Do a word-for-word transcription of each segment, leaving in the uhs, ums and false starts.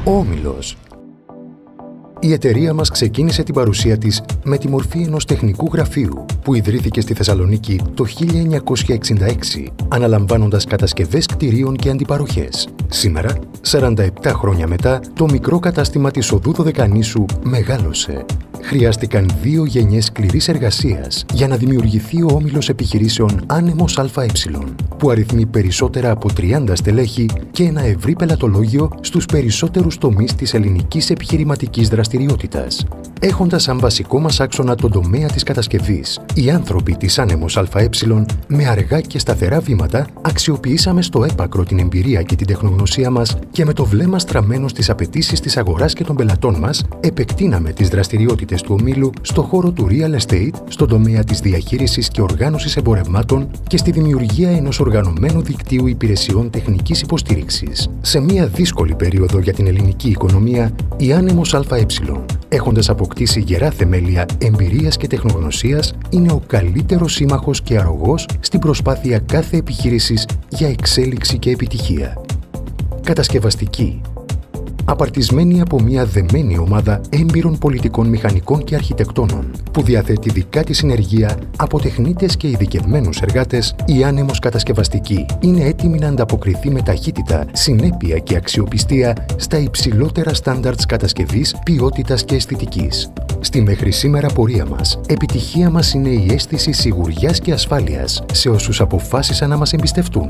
Όμιλος. Η εταιρεία μας ξεκίνησε την παρουσία της με τη μορφή ενός τεχνικού γραφείου που ιδρύθηκε στη Θεσσαλονίκη το χίλια εννιακόσια εξήντα έξι, αναλαμβάνοντας κατασκευές κτηρίων και αντιπαροχές. Σήμερα, σαράντα επτά χρόνια μετά, το μικρό κατάστημα της οδού Δωδεκανήσου μεγάλωσε. Χρειάστηκαν δύο γενιές σκληρής εργασίας για να δημιουργηθεί ο όμιλος επιχειρήσεων Άνεμος ΑΕ, που αριθμεί περισσότερα από τριάντα στελέχη και ένα ευρύ πελατολόγιο στους περισσότερους τομείς της ελληνικής επιχειρηματικής δραστηριότητας. Έχοντας σαν βασικό μας άξονα τον τομέα της κατασκευής, οι άνθρωποι της Άνεμος ΑΕ, με αργά και σταθερά βήματα, αξιοποιήσαμε στο έπακρο την εμπειρία και την τεχνογνωσία μας και με το βλέμμα στραμμένο στις απαιτήσεις της αγοράς και των πελατών μας, επεκτείναμε τις δραστηριότητες του ομίλου στο χώρο του real estate, στον τομέα της διαχείρισης και οργάνωσης εμπορευμάτων και στη δημιουργία ενός οργανωμένου δικτύου υπηρεσιών τεχνικής υποστήριξης. Σε μια δύσκολη περίοδο για την ελληνική οικονομία, η Άνεμος ΑΕ, έχοντας αποκτήσει γερά θεμέλια εμπειρίας και τεχνογνωσίας, είναι ο καλύτερος σύμμαχος και αρρωγός στην προσπάθεια κάθε επιχείρησης για εξέλιξη και επιτυχία. Κατασκευαστική. Απαρτισμένη από μια δεμένη ομάδα έμπειρων πολιτικών μηχανικών και αρχιτεκτόνων, που διαθέτει δικά της συνεργεία από τεχνίτες και ειδικευμένους εργάτες, η Άνεμος Κατασκευαστική είναι έτοιμη να ανταποκριθεί με ταχύτητα, συνέπεια και αξιοπιστία στα υψηλότερα στάνταρτς κατασκευής, ποιότητας και αισθητικής. Στη μέχρι σήμερα πορεία μας, επιτυχία μας είναι η αίσθηση σιγουριάς και ασφάλειας σε όσους αποφάσισαν να μας εμπιστευτούν.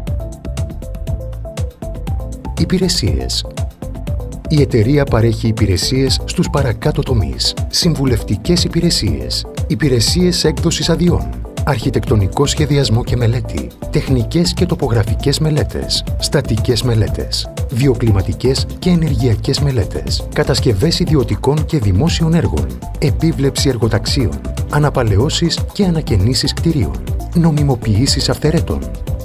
Υπηρεσίες. Η εταιρεία παρέχει υπηρεσίες στους παρακάτω τομείς: συμβουλευτικές υπηρεσίες, υπηρεσίες έκδοσης αδειών, αρχιτεκτονικό σχεδιασμό και μελέτη, τεχνικές και τοπογραφικές μελέτες, στατικές μελέτες, βιοκλιματικές και ενεργειακές μελέτες, κατασκευές ιδιωτικών και δημόσιων έργων, επίβλεψη εργοταξίων, αναπαλαιώσεις και ανακαινήσεις κτηρίων, νομιμοποιήσεις αυθαιρέτων.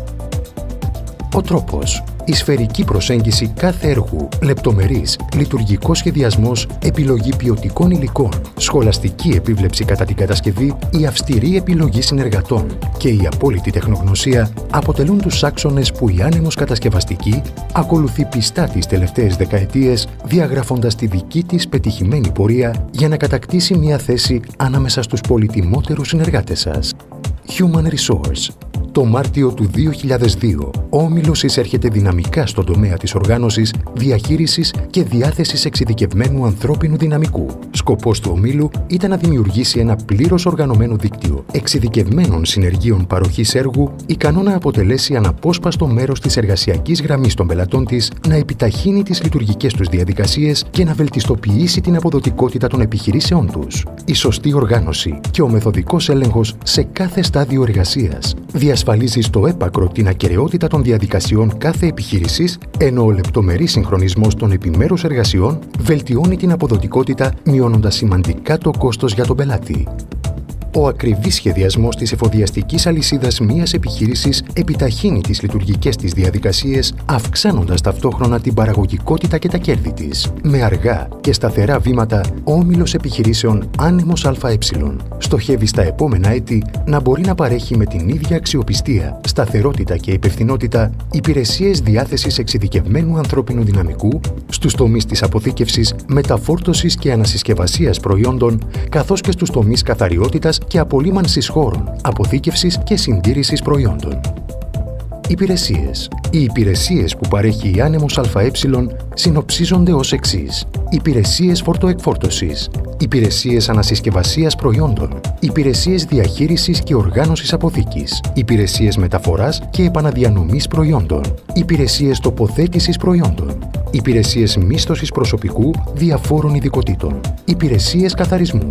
Ο τρόπος. Η σφαιρική προσέγγιση κάθε έργου, λεπτομερής, λειτουργικός σχεδιασμός, επιλογή ποιοτικών υλικών, σχολαστική επίβλεψη κατά την κατασκευή, η αυστηρή επιλογή συνεργατών και η απόλυτη τεχνογνωσία αποτελούν τους άξονες που η Άνεμος Κατασκευαστική ακολουθεί πιστά τις τελευταίες δεκαετίες, διαγράφοντας τη δική της πετυχημένη πορεία για να κατακτήσει μια θέση ανάμεσα στους πολυτιμότερους συνεργάτες σας. Human Resource. Το Μάρτιο του δύο χιλιάδες δύο, ο Όμιλος εισέρχεται δυναμικά στον τομέα της οργάνωσης, διαχείρισης και διάθεσης εξειδικευμένου ανθρώπινου δυναμικού. Σκοπός του Ομίλου ήταν να δημιουργήσει ένα πλήρως οργανωμένο δίκτυο εξειδικευμένων συνεργείων παροχής έργου, ικανό να αποτελέσει αναπόσπαστο μέρος της εργασιακής γραμμής των πελατών της, να επιταχύνει τις λειτουργικές τους διαδικασίες και να βελτιστοποιήσει την αποδοτικότητα των επιχειρήσεών τους. Η σωστή οργάνωση και ο μεθοδικός έλεγχος σε κάθε στάδιο εργασίας διασφαλίζει στο έπακρο την ακεραιότητα των διαδικασιών κάθε επιχείρησης, ενώ ο λεπτομερής συγχρονισμός των επιμέρους εργασιών βελτιώνει την αποδοτικότητα, μειώνοντας σημαντικά το κόστος για τον πελάτη. Ο ακριβής σχεδιασμός της εφοδιαστικής αλυσίδας μιας επιχείρησης επιταχύνει τις λειτουργικές της διαδικασίες, αυξάνοντας ταυτόχρονα την παραγωγικότητα και τα κέρδη της. Με αργά και σταθερά βήματα, ο Όμιλος Επιχειρήσεων Άνεμος ΑΕ στοχεύει στα επόμενα έτη να μπορεί να παρέχει με την ίδια αξιοπιστία, σταθερότητα και υπευθυνότητα υπηρεσίες διάθεσης εξειδικευμένου ανθρώπινου δυναμικού στους τομείς της αποθήκευσης, μεταφόρτωσης και ανασυσκευασίας προϊόντων, καθώς και στους τομείς καθαριότητας και απολύμανσης χώρων, αποθήκευσης και συντήρησης προϊόντων. Υπηρεσίες. Οι υπηρεσίες που παρέχει η Άνεμος ΑΕ συνοψίζονται ως εξής: υπηρεσίες φορτοεκφόρτωσης, υπηρεσίες ανασυσκευασίας προϊόντων, υπηρεσίες διαχείρισης και οργάνωσης αποθήκης, υπηρεσίες μεταφοράς και επαναδιανομής προϊόντων, υπηρεσίες τοποθέτησης προϊόντων, υπηρεσίες μίσθωσης προσωπικού διαφόρων ειδικοτήτων, υπηρεσίες καθαρισμού.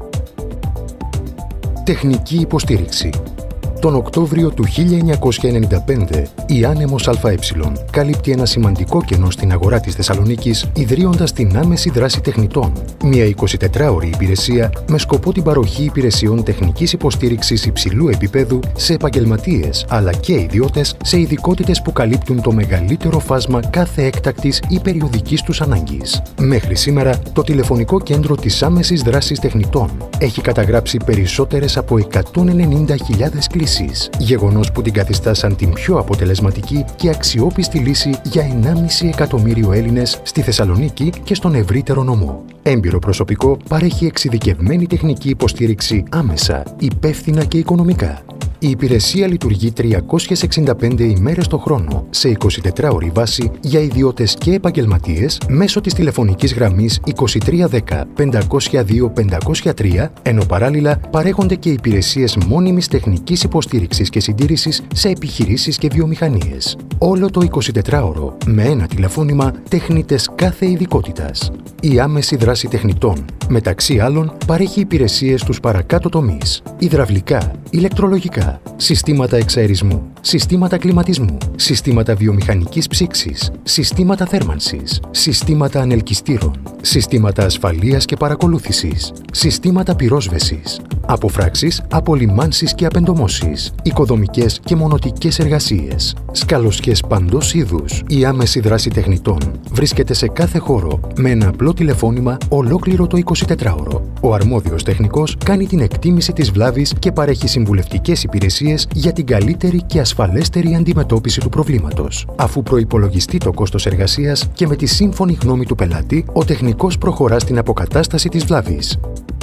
Τεχνική υποστήριξη. Τον Οκτώβριο του χίλια εννιακόσια ενενήντα πέντε, η Άνεμος ΑΕ καλύπτει ένα σημαντικό κενό στην αγορά της Θεσσαλονίκης, ιδρύοντας την άμεση δράση τεχνητών, μια εικοσιτετράωρη υπηρεσία με σκοπό την παροχή υπηρεσιών τεχνικής υποστήριξης υψηλού επίπεδου σε επαγγελματίες αλλά και ιδιώτες σε ειδικότητες που καλύπτουν το μεγαλύτερο φάσμα κάθε έκτακτης ή περιοδικής τους ανάγκης. Μέχρι σήμερα, το τηλεφωνικό κέντρο της άμεσης δράσης τεχνητών έχει καταγράψει περισσότερες από εκατόν ενενήντα χιλιάδες κλήσεις. λύσεις, γεγονός που την καθιστά σαν την πιο αποτελεσματική και αξιόπιστη λύση για ενάμιση εκατομμύριο Έλληνες στη Θεσσαλονίκη και στον ευρύτερο νομό. Έμπειρο προσωπικό παρέχει εξειδικευμένη τεχνική υποστήριξη άμεσα, υπεύθυνα και οικονομικά. Η υπηρεσία λειτουργεί τριακόσιες εξήντα πέντε ημέρες το χρόνο, σε εικοσιτετράωρη βάση για ιδιώτες και επαγγελματίες μέσω της τηλεφωνικής γραμμής είκοσι τρία δέκα πεντακόσια δύο πεντακόσια τρία, ενώ παράλληλα παρέχονται και υπηρεσίες μόνιμης τεχνικής υποστήριξης και συντήρησης σε επιχειρήσεις και βιομηχανίες. Όλο το εικοσιτετράωρο, με ένα τηλεφώνημα, τεχνίτες κάθε ειδικότητας. Η άμεση δράση τεχνητών, μεταξύ άλλων, παρέχει υπηρεσίες στους παρακάτω τομείς: υδραυλικά, ηλεκτρολογικά, συστήματα εξαερισμού, συστήματα κλιματισμού, συστήματα βιομηχανικής ψήξης, συστήματα θέρμανσης, συστήματα ανελκυστήρων, συστήματα ασφαλείας και παρακολούθησης, συστήματα πυρόσβεσης, αποφράξεις, απολυμάνσεις και απεντομώσεις, οικοδομικές και μονοτικές εργασίες, σκαλοσιές παντός είδους. Η άμεση δράση τεχνητών βρίσκεται σε κάθε χώρο με ένα απλό τηλεφώνημα ολόκληρο το εικοσιτετράωρο. Ο αρμόδιος τεχνικός κάνει την εκτίμηση της βλάβης και παρέχει συμβουλευτικές υπηρεσίες για την καλύτερη και ασφαλέστερη αντιμετώπιση του προβλήματος. Αφού προϋπολογιστεί το κόστος εργασίας και με τη σύμφωνη γνώμη του πελάτη, ο τεχνικός προχωρά στην αποκατάσταση της βλάβης.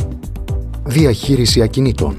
Διαχείριση ακινήτων.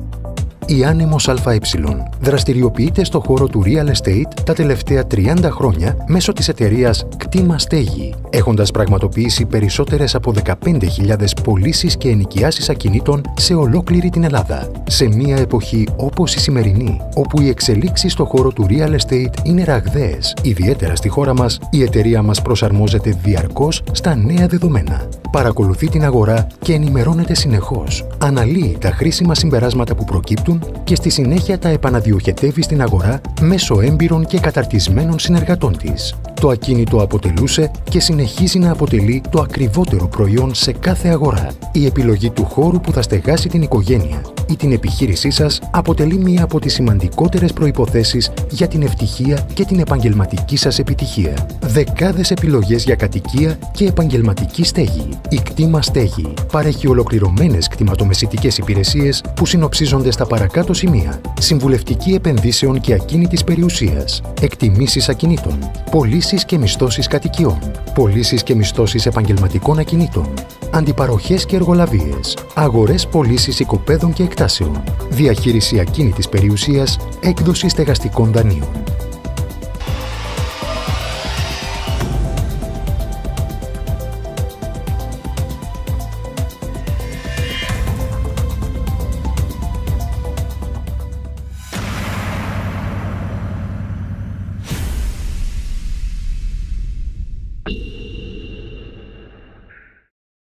Η Άνεμος ΑΕ δραστηριοποιείται στο χώρο του real estate τα τελευταία τριάντα χρόνια μέσω της εταιρείας Κτήμα Στέγη, έχοντας πραγματοποιήσει περισσότερες από δεκαπέντε χιλιάδες πωλήσεις και ενοικιάσεις ακινήτων σε ολόκληρη την Ελλάδα. Σε μια εποχή όπως η σημερινή, όπου οι εξελίξεις στο χώρο του real estate είναι ραγδαίες, ιδιαίτερα στη χώρα μας, η εταιρεία μας προσαρμόζεται διαρκώς στα νέα δεδομένα. Παρακολουθεί την αγορά και ενημερώνεται συνεχώς. Αναλύει τα χρήσιμα συμπεράσματα που προκύπτουν και στη συνέχεια τα επαναδιοχετεύει στην αγορά μέσω έμπειρων και καταρτισμένων συνεργατών της. Το ακίνητο αποτελούσε και συνεχίζει να αποτελεί το ακριβότερο προϊόν σε κάθε αγορά. Η επιλογή του χώρου που θα στεγάσει την οικογένεια ή την επιχείρησή σας αποτελεί μία από τις σημαντικότερες προϋποθέσεις για την ευτυχία και την επαγγελματική σας επιτυχία. Δεκάδες επιλογές για κατοικία και επαγγελματική στέγη. Η Κτήμα Στέγη παρέχει ολοκληρωμένες κτηματομεσητικές υπηρεσίες που συνοψίζονται στα παρακάτω σημεία: συμβουλευτική επενδύσεων και ακίνητης περιουσίας, εκτιμήσεις ακινήτων, πωλήσεις και μισθώσεις κατοικιών, πωλήσεις και μισθώσεις επαγγελματικών ακινήτων, αντιπαροχές και εργολαβίες, αγορές πωλήσεις οικοπαίδων και εκτάσεων, διαχείριση ακίνητης περιουσίας, έκδοση στεγαστικών δανείων.